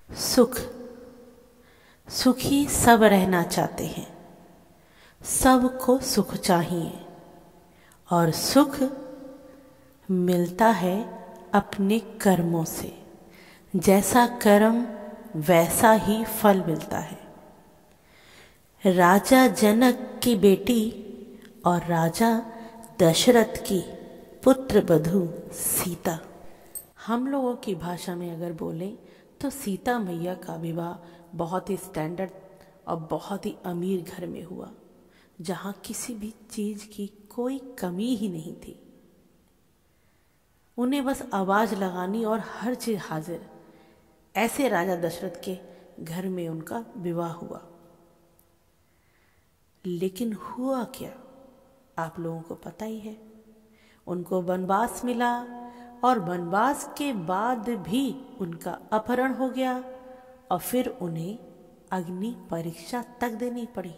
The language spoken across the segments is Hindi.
सुख सुखी सब रहना चाहते हैं, सबको सुख चाहिए और सुख मिलता है अपने कर्मों से। जैसा कर्म वैसा ही फल मिलता है। राजा जनक की बेटी और राजा दशरथ की पुत्र वधू सीता। हम लोगों की भाषा में अगर बोलें तो सीता मैया का विवाह बहुत ही स्टैंडर्ड और बहुत ही अमीर घर में हुआ, जहाँ किसी भी चीज की कोई कमी ही नहीं थी। उन्हें बस आवाज लगानी और हर चीज हाजिर। ऐसे राजा दशरथ के घर में उनका विवाह हुआ। लेकिन हुआ क्या, आप लोगों को पता ही है। उनको वनवास मिला और वनवास के बाद भी उनका अपहरण हो गया और फिर उन्हें अग्नि परीक्षा तक देनी पड़ी।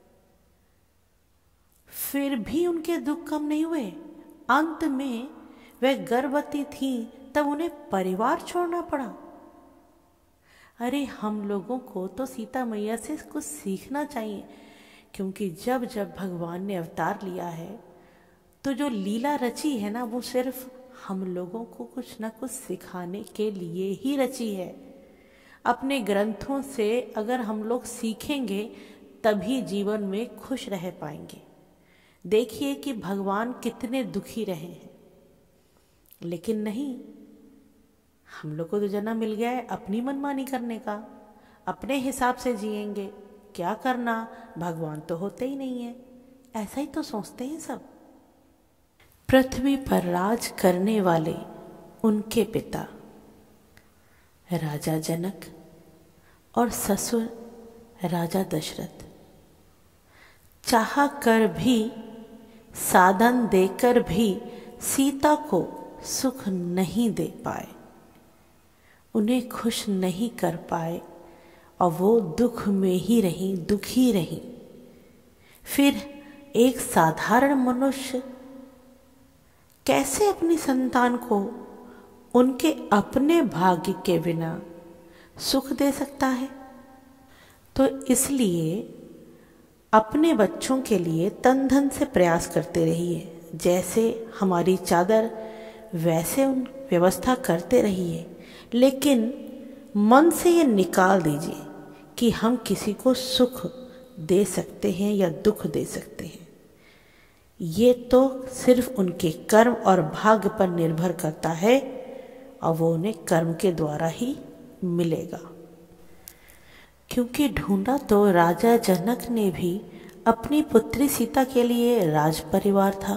फिर भी उनके दुख कम नहीं हुए। अंत में वह गर्भवती थी, तब उन्हें परिवार छोड़ना पड़ा। अरे हम लोगों को तो सीता मैया से कुछ सीखना चाहिए, क्योंकि जब जब भगवान ने अवतार लिया है तो जो लीला रची है ना, वो सिर्फ हम लोगों को कुछ ना कुछ सिखाने के लिए ही रची है। अपने ग्रंथों से अगर हम लोग सीखेंगे तभी जीवन में खुश रह पाएंगे। देखिए कि भगवान कितने दुखी रहे हैं, लेकिन नहीं, हम लोग को तो जन्म मिल गया है अपनी मनमानी करने का। अपने हिसाब से जिएंगे, क्या करना, भगवान तो होते ही नहीं है, ऐसा ही तो सोचते हैं सब। पृथ्वी पर राज करने वाले उनके पिता राजा जनक और ससुर राजा दशरथ चाह कर भी, साधन देकर भी सीता को सुख नहीं दे पाए, उन्हें खुश नहीं कर पाए और वो दुख में ही रही, दुखी रही। फिर एक साधारण मनुष्य कैसे अपनी संतान को उनके अपने भाग्य के बिना सुख दे सकता है? तो इसलिए अपने बच्चों के लिए तन धन से प्रयास करते रहिए। जैसे हमारी चादर वैसे उन व्यवस्था करते रहिए, लेकिन मन से ये निकाल दीजिए कि हम किसी को सुख दे सकते हैं या दुख दे सकते हैं। ये तो सिर्फ उनके कर्म और भाग्य पर निर्भर करता है और वो उन्हें कर्म के द्वारा ही मिलेगा। क्योंकि ढूंढा तो राजा जनक ने भी अपनी पुत्री सीता के लिए राज परिवार था।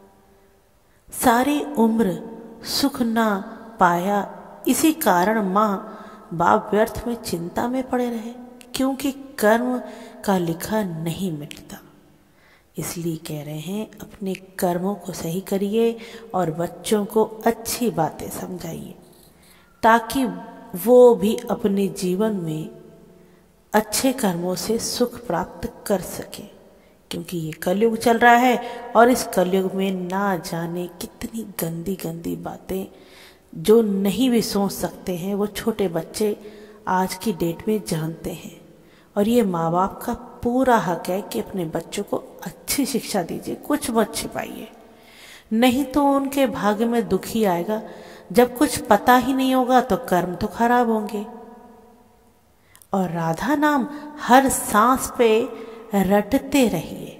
सारी उम्र सुख ना पाया, इसी कारण माँ बाप व्यर्थ में चिंता में पड़े रहे, क्योंकि कर्म का लिखा नहीं मिटता। इसलिए कह रहे हैं अपने कर्मों को सही करिए और बच्चों को अच्छी बातें समझाइए, ताकि वो भी अपने जीवन में अच्छे कर्मों से सुख प्राप्त कर सके। क्योंकि ये कलयुग चल रहा है और इस कलयुग में ना जाने कितनी गंदी गंदी बातें जो नहीं भी सोच सकते हैं, वो छोटे बच्चे आज की डेट में जानते हैं। और ये माँ बाप का पूरा हक है कि अपने बच्चों को अच्छी शिक्षा दीजिए, कुछ मत छिपाइए, नहीं तो उनके भाग्य में दुख ही आएगा। जब कुछ पता ही नहीं होगा तो कर्म तो खराब होंगे। और राधा नाम हर सांस पे रटते रहिए,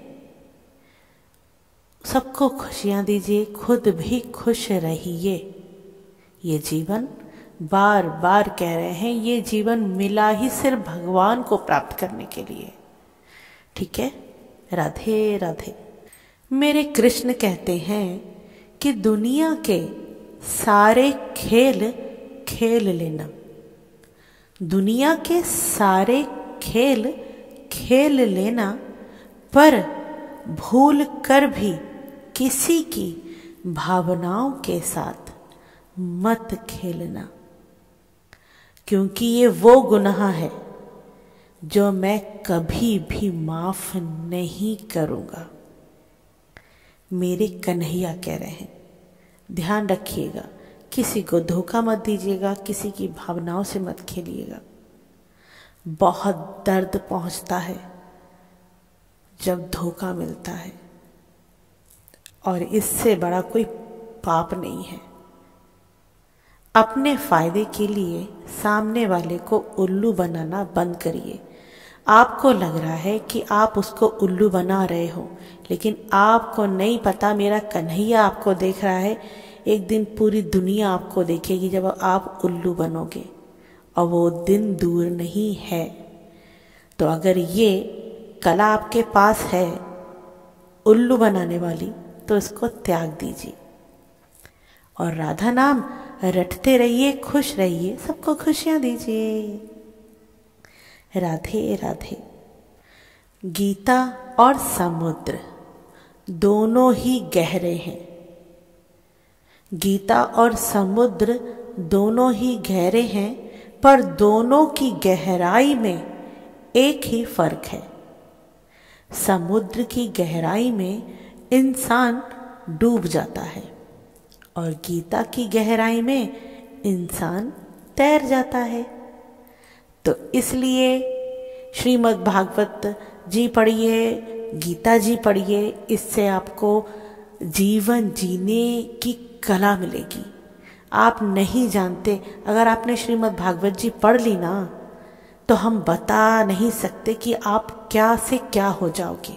सबको खुशियां दीजिए, खुद भी खुश रहिए। ये जीवन, बार बार कह रहे हैं, ये जीवन मिला ही सिर्फ भगवान को प्राप्त करने के लिए। ठीक है, राधे राधे। मेरे कृष्ण कहते हैं कि दुनिया के सारे खेल खेल लेना, दुनिया के सारे खेल खेल लेना, पर भूल कर भी किसी की भावनाओं के साथ मत खेलना, क्योंकि ये वो गुनाह है जो मैं कभी भी माफ नहीं करूंगा। मेरे कन्हैया कह रहे हैं, ध्यान रखिएगा, किसी को धोखा मत दीजिएगा, किसी की भावनाओं से मत खेलिएगा। बहुत दर्द पहुंचता है जब धोखा मिलता है, और इससे बड़ा कोई पाप नहीं है। अपने फायदे के लिए सामने वाले को उल्लू बनाना बंद करिए। आपको लग रहा है कि आप उसको उल्लू बना रहे हो, लेकिन आपको नहीं पता मेरा कन्हैया आपको देख रहा है। एक दिन पूरी दुनिया आपको देखेगी जब आप उल्लू बनोगे, और वो दिन दूर नहीं है। तो अगर ये कला आपके पास है उल्लू बनाने वाली, तो इसको त्याग दीजिए और राधा नाम रटते रहिए, खुश रहिए, सबको खुशियां दीजिए। राधे राधे। गीता और समुद्र दोनों ही गहरे हैं। गीता और समुद्र दोनों ही गहरे हैं, पर दोनों की गहराई में एक ही फर्क है। समुद्र की गहराई में इंसान डूब जाता है और गीता की गहराई में इंसान तैर जाता है। तो इसलिए श्रीमद् भागवत जी पढ़िए, गीता जी पढ़िए, इससे आपको जीवन जीने की कला मिलेगी। आप नहीं जानते, अगर आपने श्रीमद् भागवत जी पढ़ ली ना, तो हम बता नहीं सकते कि आप क्या से क्या हो जाओगे।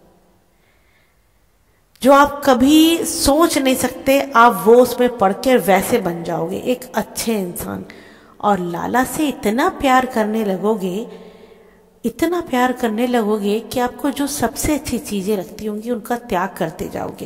जो आप कभी सोच नहीं सकते, आप वो उसमें पढ़ के वैसे बन जाओगे, एक अच्छे इंसान। और लाला से इतना प्यार करने लगोगे, इतना प्यार करने लगोगे कि आपको जो सबसे अच्छी चीजें लगती होंगी उनका त्याग करते जाओगे।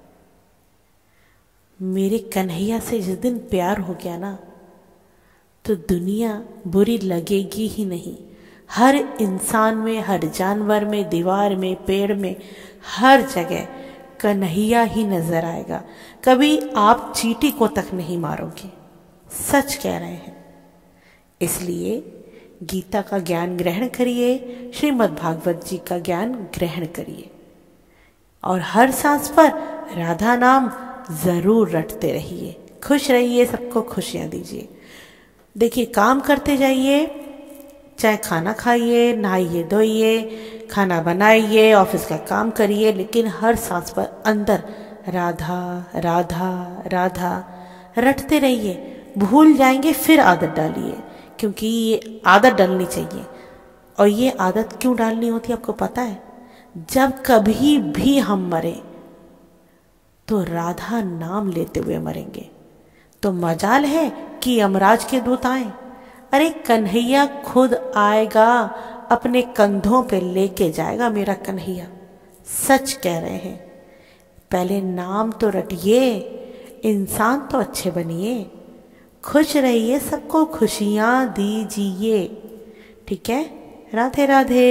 मेरे कन्हैया से जिस दिन प्यार हो गया ना, तो दुनिया बुरी लगेगी ही नहीं। हर इंसान में, हर जानवर में, दीवार में, पेड़ में, हर जगह कन्हैया ही नजर आएगा। कभी आप चींटी को तक नहीं मारोगे, सच कह रहे हैं। इसलिए गीता का ज्ञान ग्रहण करिए, श्रीमद् भागवत जी का ज्ञान ग्रहण करिए, और हर सांस पर राधा नाम जरूर रटते रहिए, खुश रहिए, सबको खुशियां दीजिए। देखिए, काम करते जाइए, चाहे खाना खाइए, नहाइए धोइए, खाना बनाइए, ऑफिस का काम करिए, लेकिन हर सांस पर अंदर राधा राधा राधा रटते रहिए। भूल जाएंगे फिर आदत डालिए, क्योंकि ये आदत डालनी चाहिए। और ये आदत क्यों डालनी होती है आपको पता है? जब कभी भी हम मरे तो राधा नाम लेते हुए मरेंगे। तो मजाल है कि यमराज के दूत आए। अरे कन्हैया खुद आएगा, अपने कंधों पे लेके जाएगा मेरा कन्हैया। सच कह रहे हैं। पहले नाम तो रटिए, इंसान तो अच्छे बनिए, खुश रहिए, सबको खुशियां दीजिए। ठीक है? राधे राधे।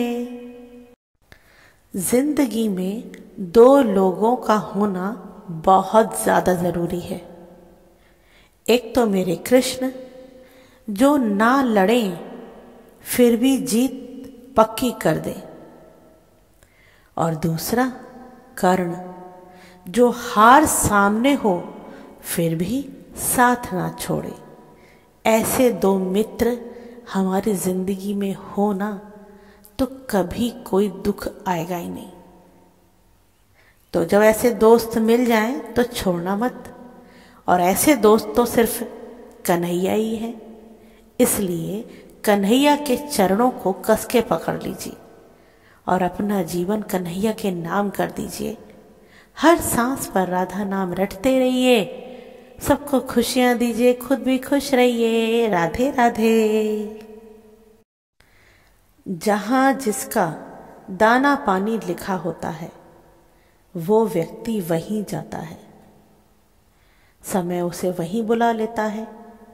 जिंदगी में दो लोगों का होना बहुत ज्यादा जरूरी है। एक तो मेरे कृष्ण, जो ना लड़े फिर भी जीत पक्की कर दे, और दूसरा कर्ण, जो हार सामने हो फिर भी साथ ना छोड़े। ऐसे दो मित्र हमारी जिंदगी में हो ना, तो कभी कोई दुख आएगा ही नहीं। तो जब ऐसे दोस्त मिल जाएं तो छोड़ना मत। और ऐसे दोस्त तो सिर्फ कन्हैया ही है। इसलिए कन्हैया के चरणों को कस के पकड़ लीजिए और अपना जीवन कन्हैया के नाम कर दीजिए। हर सांस पर राधा नाम रटते रहिए, सबको खुशियां दीजिए, खुद भी खुश रहिए। राधे राधे। जहां जिसका दाना पानी लिखा होता है, वो व्यक्ति वहीं जाता है। समय उसे वहीं बुला लेता है।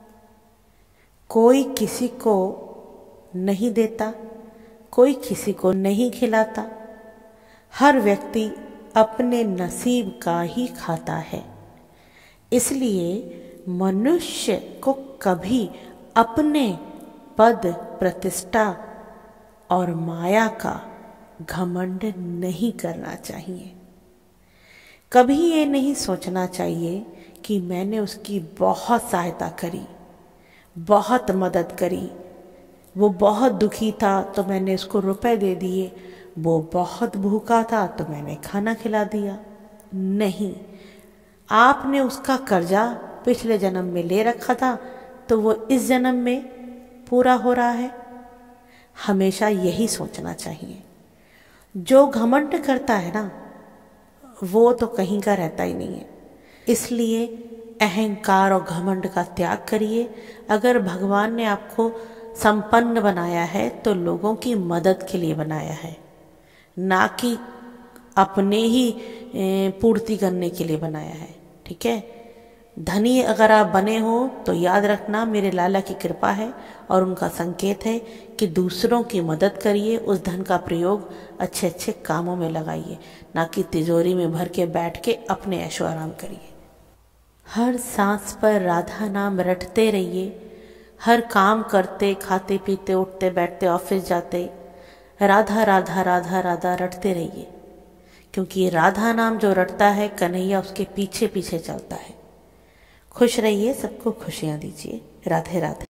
कोई किसी को नहीं देता, कोई किसी को नहीं खिलाता। हर व्यक्ति अपने नसीब का ही खाता है। इसलिए मनुष्य को कभी अपने पद, प्रतिष्ठा और माया का घमंड नहीं करना चाहिए। कभी ये नहीं सोचना चाहिए कि मैंने उसकी बहुत सहायता करी, बहुत मदद करी, वो बहुत दुखी था तो मैंने उसको रुपए दे दिए, वो बहुत भूखा था तो मैंने खाना खिला दिया। नहीं, आपने उसका कर्जा पिछले जन्म में ले रखा था तो वो इस जन्म में पूरा हो रहा है। हमेशा यही सोचना चाहिए। जो घमंड करता है ना, वो तो कहीं का रहता ही नहीं है। इसलिए अहंकार और घमंड का त्याग करिए। अगर भगवान ने आपको संपन्न बनाया है तो लोगों की मदद के लिए बनाया है, ना कि अपने ही पूर्ति करने के लिए बनाया है। ठीक है, धनी अगर आप बने हो तो याद रखना मेरे लाला की कृपा है और उनका संकेत है कि दूसरों की मदद करिए, उस धन का प्रयोग अच्छे अच्छे कामों में लगाइए, ना कि तिजोरी में भर के बैठ के अपने ऐशो आराम करिए। हर सांस पर राधा नाम रटते रहिए। हर काम करते, खाते पीते, उठते बैठते, ऑफिस जाते, राधा राधा राधा राधा रटते रहिए, क्योंकि राधा नाम जो रटता है कन्हैया उसके पीछे पीछे चलता है। खुश रहिए, सबको खुशियाँ दीजिए। राधे राधे।